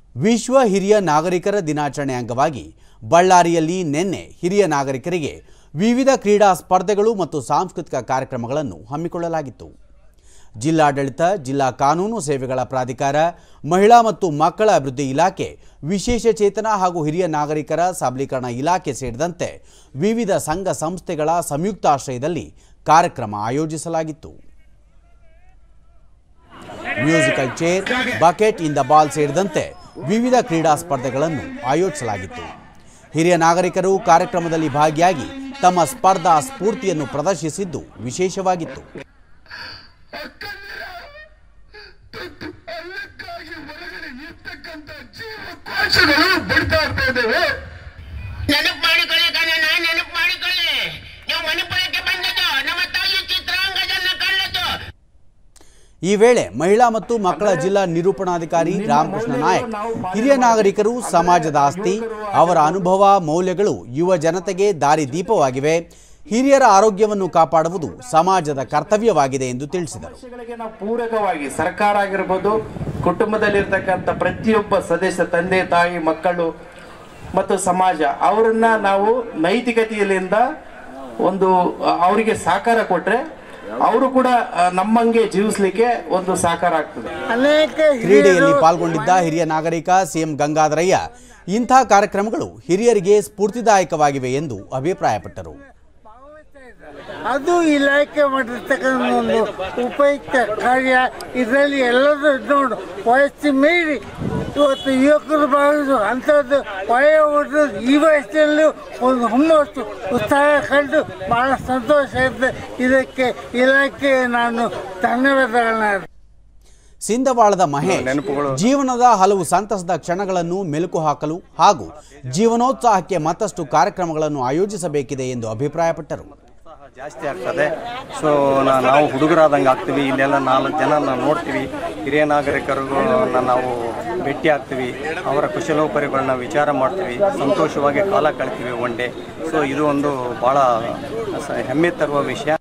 ವಿಶ್ವ ಹಿರಿಯ ನಾಗರಿಕರ ದಿನಾಚರಣೆ ಅಂಗವಾಗಿ ಬಳ್ಳಾರಿಯಲ್ಲಿ ನಿನ್ನೆ ಹಿರಿಯ ನಾಗರಿಕರಿಗೆ ವಿವಿಧ ಕ್ರೀಡಾ ಸ್ಪರ್ಧೆಗಳು ಮತ್ತು ಸಾಂಸ್ಕೃತಿಕ ಕಾರ್ಯಕ್ರಮಗಳನ್ನು ಹಮ್ಮಿಕೊಳ್ಳಲಾಗಿತ್ತು. ಜಿಲ್ಲಾಡಳಿತ, ಜಿಲ್ಲಾ ಕಾನೂನು ಸೇವೆಗಳ ಪ್ರಾಧಿಕಾರ, ಮಹಿಳಾ ಮತ್ತು ಮಕ್ಕಳ ಅಭಿವೃದ್ಧಿ ಇಲಾಖೆ, ವಿಶೇಷ ಚೇತನ ಹಾಗೂ ಹಿರಿಯ ನಾಗರಿಕರ ಸಬಲೀಕರಣ ಇಲಾಖೆ ಸೇರಿದಂತೆ ವಿವಿಧ ಸಂಘ ಸಂಸ್ಥೆಗಳ ಸಂಯುಕ್ತಾಶ್ರಯದಲ್ಲಿ ಕಾರ್ಯಕ್ರಮ ಆಯೋಜಿಸಲಾಗಿತ್ತು. Musical chair, bucket in the ball ಸೇರಿದಂತೆ ವಿವಿಧ ಕ್ರೀಡಾ ಸ್ಪರ್ಧೆಗಳನ್ನು ಆಯೋಜಿಸಲಾಗಿತ್ತು. ಹಿರಿಯ ನಾಗರಿಕರು ಕಾರ್ಯಕ್ರಮದಲ್ಲಿ ಭಾಗಿಯಾಗಿ ತಮ್ಮ ಸ್ಪರ್ಧಾ ಸ್ಫೂರ್ತಿಯನ್ನು ಪ್ರದರ್ಶಿಸಿದ್ದು ವಿಶೇಷವಾಗಿತ್ತು. ಈ ವೇಳೆ ಮಹಿಳಾ ಮತ್ತು ಮಕ್ಕಳ ಜಿಲ್ಲಾ ನಿರೂಪಣಾಧಿಕಾರಿ ರಾಮಕೃಷ್ಣ ನಾಯಕ್, ಹಿರಿಯ ನಾಗರಿಕರು ಸಮಾಜದ ಆಸ್ತಿ, ಅವರ ಅನುಭವ ಮೌಲ್ಯಗಳು ಯುವ ಜನತೆಗೆ ದಾರಿದೀಪವಾಗಿವೆ, ಹಿರಿಯರ ಆರೋಗ್ಯವನ್ನು ಕಾಪಾಡುವುದು ಸಮಾಜದ ಕರ್ತವ್ಯವಾಗಿದೆ ಎಂದು ತಿಳಿಸಿದರು. ನಾವು ಪೂರಕವಾಗಿ ಸರ್ಕಾರ ಆಗಿರಬಹುದು, ಕುಟುಂಬದಲ್ಲಿರ್ತಕ್ಕಂಥ ಪ್ರತಿಯೊಬ್ಬ ಸದಸ್ಯ, ತಂದೆ ತಾಯಿ, ಮಕ್ಕಳು ಮತ್ತು ಸಮಾಜ, ಅವರನ್ನ ನಾವು ನೈತಿಕತೆಯಿಂದ ಒಂದು ಅವರಿಗೆ ಸಹಕಾರ ಕೊಟ್ರೆ ಅವರು ಕೂಡ ನಮ್ಮಂಗೆ ಜೀವಿಸಲಿಕ್ಕೆ ಒಂದು ಸಹಕಾರ ಆಗ್ತದೆ. ಕ್ರೀಡೆಯಲ್ಲಿ ಪಾಲ್ಗೊಂಡಿದ್ದ ಹಿರಿಯ ನಾಗರಿಕ ಸಿಎಂ ಗಂಗಾಧರಯ್ಯ, ಇಂಥ ಕಾರ್ಯಕ್ರಮಗಳು ಹಿರಿಯರಿಗೆ ಸ್ಫೂರ್ತಿದಾಯಕವಾಗಿವೆ ಎಂದು ಅಭಿಪ್ರಾಯಪಟ್ಟರು. ಅದು ಇಲಾಖೆ ಮಾಡಿರ್ತಕ್ಕಂಥ ಒಂದು ಉಪಯುಕ್ತ ಕಾರ್ಯ. ಇದರಲ್ಲಿ ಎಲ್ಲರೂ ನೋಡು, ವಯಸ್ಸು ಮೀರಿ ಇವತ್ತು ಯುವಕರು ಭಾಗವಹಿಸು ಅಂಥದ್ದು ವಯೋವೃದ್ಧರು ಈ ವಯಸ್ಸಲ್ಲೂ ಒಂದು ಹುಮ್ಮಸ್ಸು ಉತ್ಸಾಹ ಕಂಡು ಬಹಳ ಸಂತೋಷ ಇದೆ. ಇದಕ್ಕೆ ಇಲಾಖೆ ನಾನು ಧನ್ಯವಾದಗಳನ್ನ. ಸಿಂಧವಾಳದ ಮಹೇಶ್ ಜೀವನದ ಹಲವು ಸಂತಸದ ಕ್ಷಣಗಳನ್ನು ಮೆಲುಕು ಹಾಕಲು ಹಾಗೂ ಜೀವನೋತ್ಸಾಹಕ್ಕೆ ಮತ್ತಷ್ಟು ಕಾರ್ಯಕ್ರಮಗಳನ್ನು ಆಯೋಜಿಸಬೇಕಿದೆ ಎಂದು ಅಭಿಪ್ರಾಯಪಟ್ಟರು. ಜಾಸ್ತಿ ಆಗ್ತದೆ. ಸೊ ನಾವು ಹುಡುಗರಾದಂಗೆ ಆಗ್ತೀವಿ. ಇಲ್ಲೆಲ್ಲ 4 ಜನ ನೋಡ್ತೀವಿ. ಹಿರಿಯ ನಾಗರಿಕರುಗಳನ್ನ ನಾವು ಭೇಟಿ ಆಗ್ತೀವಿ. ಅವರ ಕುಶಲೋಪರಿಗಳನ್ನ ವಿಚಾರ ಮಾಡ್ತೀವಿ. ಸಂತೋಷವಾಗಿ ಕಾಲ ಕಳಿತೀವಿ ಒನ್ ಡೇ. ಸೊ ಇದು ಒಂದು ಭಾಳ ಹೆಮ್ಮೆ ತರುವ ವಿಷಯ.